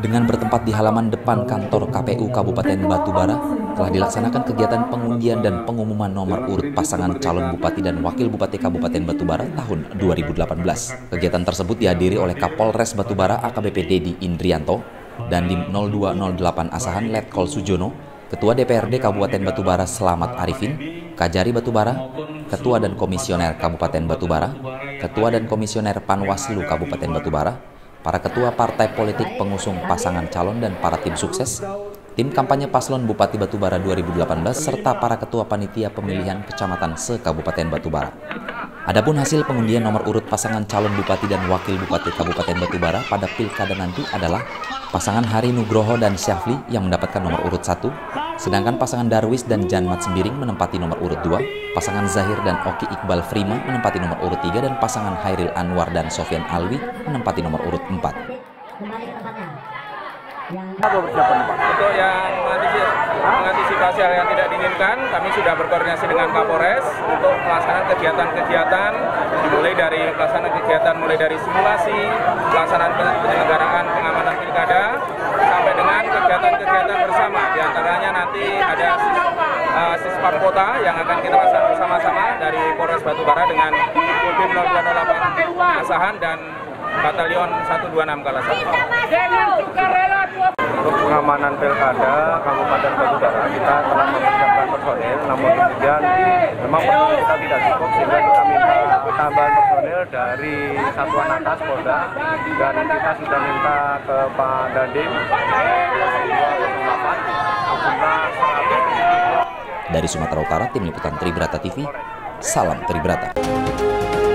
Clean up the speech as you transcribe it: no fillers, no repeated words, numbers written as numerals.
Dengan bertempat di halaman depan kantor KPU Kabupaten Batubara, telah dilaksanakan kegiatan pengundian dan pengumuman nomor urut pasangan calon Bupati dan Wakil Bupati Kabupaten Batubara tahun 2018. Kegiatan tersebut dihadiri oleh Kapolres Batubara AKBP Dedi Indrianto, Dandim 0208 Asahan Letkol Sujono, Ketua DPRD Kabupaten Batubara Selamat Arifin, Kajari Batubara, Ketua dan Komisioner Kabupaten Batubara, Ketua dan Komisioner Panwaslu Kabupaten Batubara, para ketua partai politik pengusung pasangan calon dan para tim sukses, tim kampanye paslon Bupati Batubara 2018, serta para ketua panitia pemilihan kecamatan se-Kabupaten Batubara. Adapun hasil pengundian nomor urut pasangan calon Bupati dan Wakil Bupati Kabupaten Batubara pada pilkada nanti adalah pasangan Hari Nugroho dan Syafli yang mendapatkan nomor urut 1, sedangkan pasangan Darwis dan Janmat Sembiring menempati nomor urut 2, pasangan Zahir dan Oki Iqbal Frima menempati nomor urut 3, dan pasangan Hairil Anwar dan Sofian Alwi menempati nomor urut 4. Untuk yang mengantisipasi hal yang tidak diinginkan, kami sudah berkoordinasi dengan Kapolres untuk pelaksanaan kegiatan-kegiatan, dimulai dari pelaksanaan kegiatan mulai dari simulasi, pelaksanaan penyelenggaraan pengamanan pilkada, sampai dengan kegiatan-kegiatan bersama. Di antaranya nanti ada Sispam Kota yang akan kita laksanakan bersama-sama dari Polres Batubara dengan Kodim 0208 Asahan dan Batalion 126 Kalasat. Untuk pengamanan pilkada Kabupaten Batubara kita telah mempersiapkan personil, namun kemudian memang personil kita tidak cukup sehingga kita minta tambahan personil dari Satuan Atas Polda, dan kita sudah minta ke Pak Dandim 208. Dari Sumatera Utara, Tim Liputan Tribrata TV, salam Tribrata.